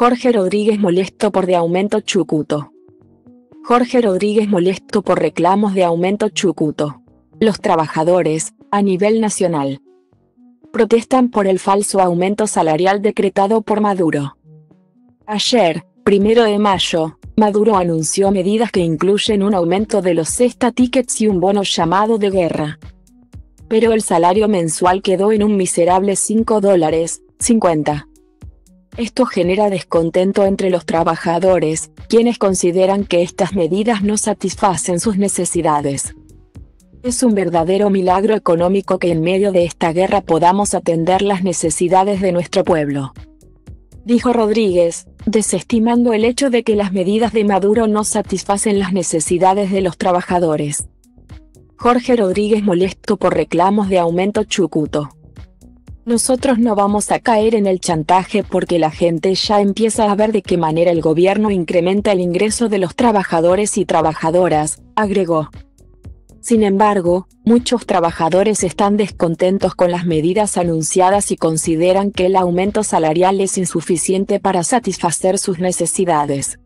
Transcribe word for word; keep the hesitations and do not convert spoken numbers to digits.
Jorge Rodríguez molesto por de aumento Chucuto. Jorge Rodríguez molesto por reclamos de aumento Chucuto. Los trabajadores, a nivel nacional, protestan por el falso aumento salarial decretado por Maduro. Ayer, primero de mayo, Maduro anunció medidas que incluyen un aumento de los cesta tickets y un bono llamado de guerra. Pero el salario mensual quedó en un miserable cinco dólares cincuenta. Esto genera descontento entre los trabajadores, quienes consideran que estas medidas no satisfacen sus necesidades. Es un verdadero milagro económico que en medio de esta guerra podamos atender las necesidades de nuestro pueblo, dijo Rodríguez, desestimando el hecho de que las medidas de Maduro no satisfacen las necesidades de los trabajadores. Jorge Rodríguez molesto por reclamos de aumento Chucuto. Nosotros no vamos a caer en el chantaje porque la gente ya empieza a ver de qué manera el gobierno incrementa el ingreso de los trabajadores y trabajadoras, agregó. Sin embargo, muchos trabajadores están descontentos con las medidas anunciadas y consideran que el aumento salarial es insuficiente para satisfacer sus necesidades.